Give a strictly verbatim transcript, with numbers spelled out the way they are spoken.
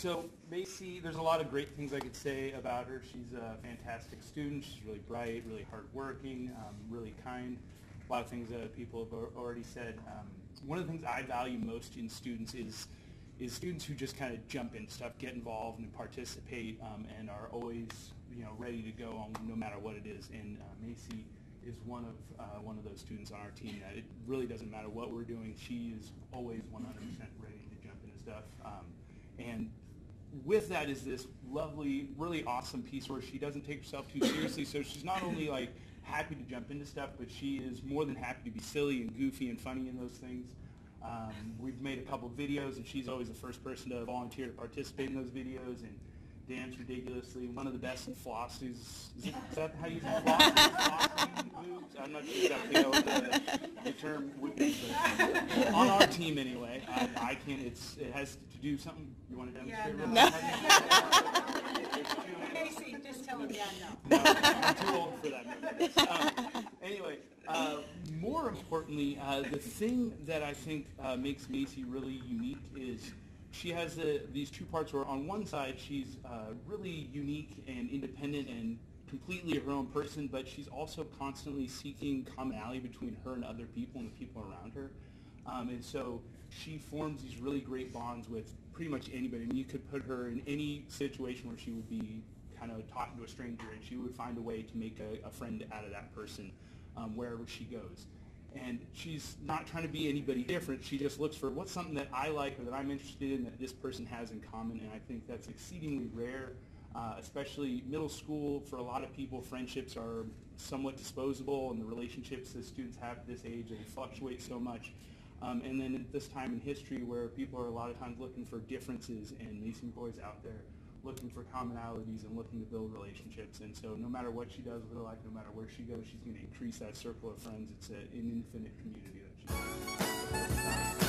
so Macy, there's a lot of great things I could say about her. She's a fantastic student. She's really bright, really hardworking, um, really kind. A lot of things that people have already said. Um, one of the things I value most in students is is students who just kind of jump into stuff, get involved and participate, um, and are always, you know, ready to go on no matter what it is. And uh, Macy is one of uh, one of those students on our team that it really doesn't matter what we're doing. She is always one hundred percent ready to jump into stuff. Um, and with that is this lovely, really awesome piece where she doesn't take herself too seriously. So she's not only like happy to jump into stuff, but she is more than happy to be silly and goofy and funny in those things. Um, we've made a couple videos, and she's always the first person to volunteer to participate in those videos and dance ridiculously. One of the best in flossies. Is, it, is that how you say flossing? Flossing moves? I'm not sure exactly what the, the term would be, but on our team anyway, I, I can't. It's it has to do something. You want to demonstrate? Yeah, no. Macy, just tell him yeah, no. No, I'm too old for that. Um, anyway. Uh, more importantly, uh, the thing that I think uh, makes Macy really unique is she has the, these two parts where on one side she's uh, really unique and independent and completely her own person, but she's also constantly seeking commonality between her and other people and the people around her. Um, and so she forms these really great bonds with pretty much anybody. I mean, you could put her in any situation where she would be kind of talking to a stranger and she would find a way to make a, a friend out of that person. Um, wherever she goes. And she's not trying to be anybody different. She just looks for what's something that I like or that I'm interested in that this person has in common, and I think that's exceedingly rare, uh, especially middle school. For a lot of people, friendships are somewhat disposable, and the relationships that students have at this age, they fluctuate so much. Um, and then at this time in history where people are a lot of times looking for differences, and Macy McCoy's out there looking for commonalities and looking to build relationships. And so no matter what she does with her life, no matter where she goes, she's going to increase that circle of friends. It's a, an infinite community that she